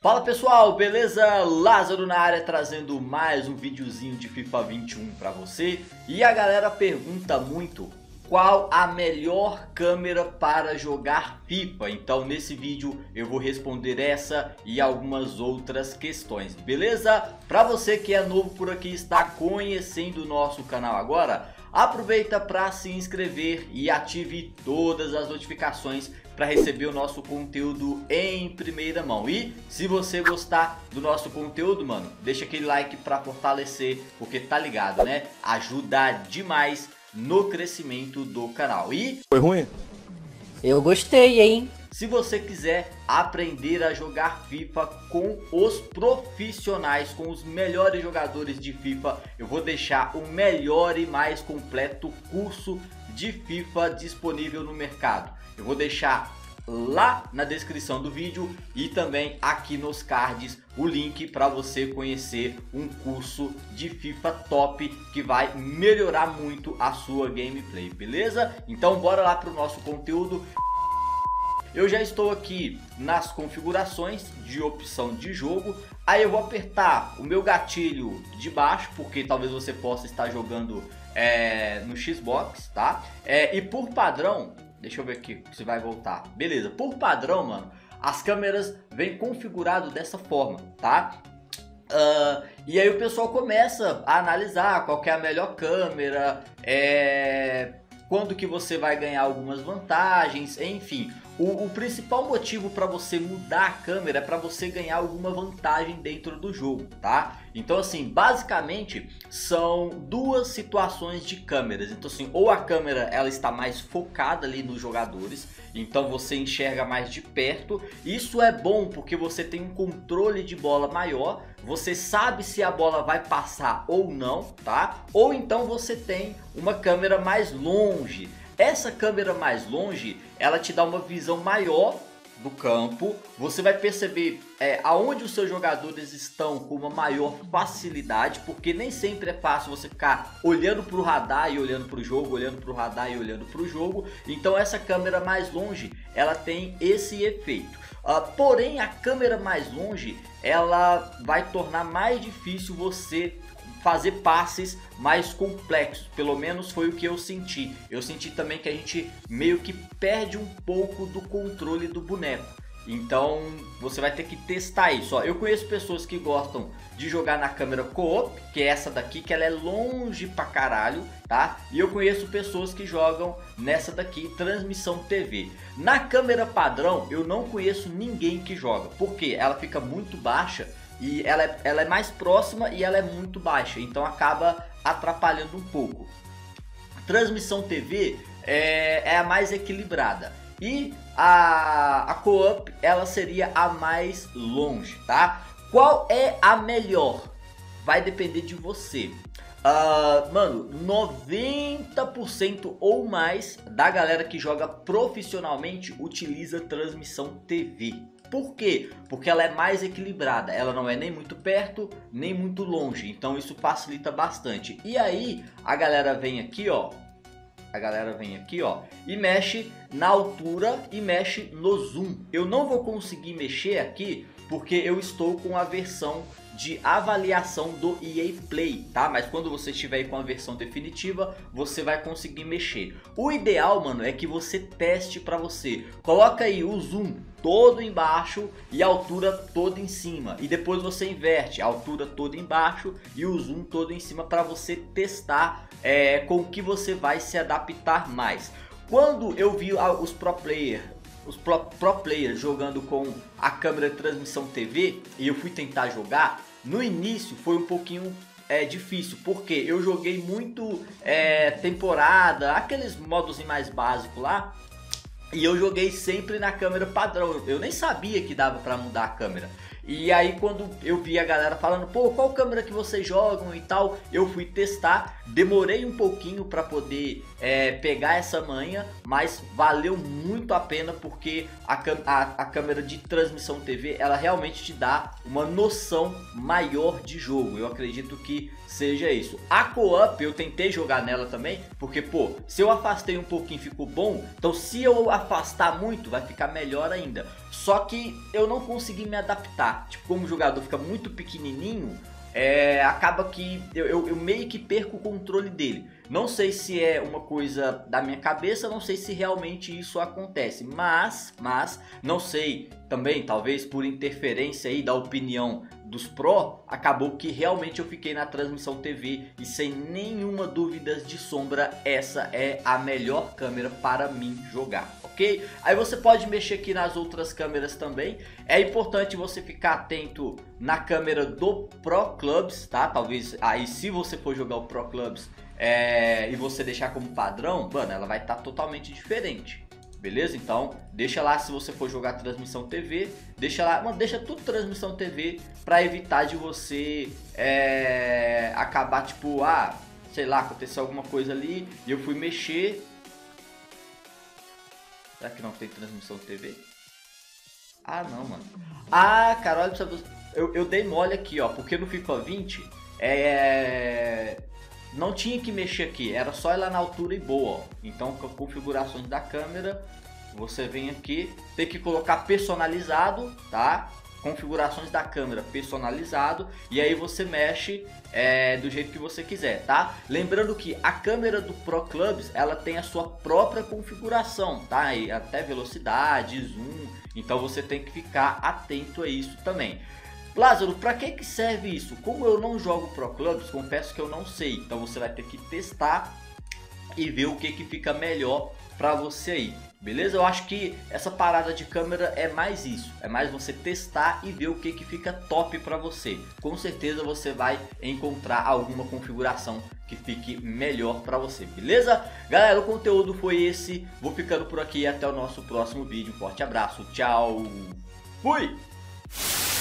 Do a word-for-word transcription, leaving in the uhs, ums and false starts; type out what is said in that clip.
Fala pessoal, beleza? Lázaro na área trazendo mais um videozinho de FIFA vinte e um pra você. E a galera pergunta muito qual a melhor câmera para jogar FIFA. Então nesse vídeo eu vou responder essa e algumas outras questões, beleza? Pra você que é novo por aqui e está conhecendo o nosso canal agora, aproveita para se inscrever e ative todas as notificações para receber o nosso conteúdo em primeira mão. E se você gostar do nosso conteúdo, mano, deixa aquele like para fortalecer, porque tá ligado, né? Ajuda demais no crescimento do canal. E foi ruim? Eu gostei, hein? Se você quiser aprender a jogar FIFA com os profissionais, com os melhores jogadores de FIFA, eu vou deixar o melhor e mais completo curso de FIFA disponível no mercado. Eu vou deixar lá na descrição do vídeo e também aqui nos cards o link para você conhecer um curso de FIFA top que vai melhorar muito a sua gameplay, beleza? Então bora lá para o nosso conteúdo. Eu já estou aqui nas configurações de opção de jogo. Aí eu vou apertar o meu gatilho de baixo, porque talvez você possa estar jogando é, no Xbox, tá? É, e por padrão, deixa eu ver aqui se vai voltar. Beleza, por padrão, mano, as câmeras vêm configurado dessa forma, tá? Uh, e aí o pessoal começa a analisar qual que é a melhor câmera, é... quando que você vai ganhar algumas vantagens, enfim. O, o principal motivo para você mudar a câmera é para você ganhar alguma vantagem dentro do jogo, tá? Então assim, basicamente são duas situações de câmeras. Então assim, ou a câmera ela está mais focada ali nos jogadores, então você enxerga mais de perto. Isso é bom porque você tem um controle de bola maior, você sabe se a bola vai passar ou não, tá? Ou então você tem uma câmera mais longe. Essa câmera mais longe, ela te dá uma visão maior do campo. Você vai perceber é, aonde os seus jogadores estão com uma maior facilidade, porque nem sempre é fácil você ficar olhando para o radar e olhando para o jogo, olhando para o radar e olhando para o jogo. Então essa câmera mais longe, ela tem esse efeito. Uh, porém, a câmera mais longe, ela vai tornar mais difícil você fazer passes mais complexos, pelo menos foi o que eu senti. Eu senti também que a gente meio que perde um pouco do controle do boneco. Então você vai ter que testar isso. Ó, eu conheço pessoas que gostam de jogar na câmera co-op, que é essa daqui, que ela é longe pra caralho, tá? E eu conheço pessoas que jogam nessa daqui, transmissão T V. Na câmera padrão eu não conheço ninguém que joga, porque ela fica muito baixa. E ela é, ela é mais próxima e ela é muito baixa, então acaba atrapalhando um pouco. Transmissão T V é, é a mais equilibrada. E a, a co-op ela seria a mais longe, tá? Qual é a melhor? Vai depender de você. Uh, mano, noventa por cento ou mais da galera que joga profissionalmente utiliza transmissão T V. Por quê? Porque ela é mais equilibrada, ela não é nem muito perto, nem muito longe, então isso facilita bastante. E aí a galera vem aqui, ó, a galera vem aqui, ó, e mexe na altura e mexe no zoom. Eu não vou conseguir mexer aqui porque eu estou com a versão de avaliação do E A Play, tá? Mas quando você estiver aí com a versão definitiva, você vai conseguir mexer. O ideal, mano, é que você teste pra você. Coloca aí o zoom todo embaixo e a altura toda em cima. E depois você inverte a altura toda embaixo e o zoom todo em cima para você testar é, com o que você vai se adaptar mais. Quando eu vi os pro player os pro, pro players jogando com a câmera de transmissão T V e eu fui tentar jogar, no início foi um pouquinho é, difícil, porque eu joguei muito é, temporada, aqueles modos mais básicos lá, e eu joguei sempre na câmera padrão, eu nem sabia que dava pra mudar a câmera. E aí quando eu vi a galera falando, pô, qual câmera que vocês jogam e tal, eu fui testar, demorei um pouquinho para poder é, pegar essa manha, mas valeu muito a pena porque a, a, a câmera de transmissão T V, ela realmente te dá uma noção maior de jogo, eu acredito que seja isso. A co-op eu tentei jogar nela também, porque pô, se eu afastei um pouquinho ficou bom, então se eu afastar muito vai ficar melhor ainda. Só que eu não consegui me adaptar. tá? Tipo, como o jogador fica muito pequenininho, é, acaba que eu, eu, eu meio que perco o controle dele. Não sei se é uma coisa da minha cabeça, não sei se realmente isso acontece, mas, mas não sei também, talvez por interferência aí da opinião dos Pro, acabou que realmente eu fiquei na transmissão T V e sem nenhuma dúvida de sombra, essa é a melhor câmera para mim jogar, ok? Aí você pode mexer aqui nas outras câmeras também, é importante você ficar atento na câmera do Pro Clubs, tá? Talvez aí se você for jogar o Pro Clubs é, e você deixar como padrão, mano, ela vai estar tá totalmente diferente. Beleza? Então, deixa lá se você for jogar transmissão T V, deixa lá, mano, deixa tudo transmissão T V para evitar de você é, acabar tipo, ah, sei lá, aconteceu alguma coisa ali e eu fui mexer. Será que não tem transmissão T V? Ah, não, mano. Ah, cara, olha pra você, eu, eu dei mole aqui, ó, porque no FIFA vinte é... não tinha que mexer aqui, era só ir lá na altura e boa, ó. Então com configurações da câmera, você vem aqui, tem que colocar personalizado, tá? Configurações da câmera personalizado, e aí você mexe é, do jeito que você quiser, tá? Lembrando que a câmera do Pro Clubs, ela tem a sua própria configuração, tá? E até velocidade, zoom, então você tem que ficar atento a isso também. Lázaro, para que que serve isso? Como eu não jogo Pro Clubs, confesso que eu não sei. Então você vai ter que testar e ver o que que fica melhor para você aí. Beleza? Eu acho que essa parada de câmera é mais isso. É mais você testar e ver o que que fica top para você. Com certeza você vai encontrar alguma configuração que fique melhor para você. Beleza? Galera, o conteúdo foi esse. Vou ficando por aqui. Até o nosso próximo vídeo. Um forte abraço. Tchau. Fui!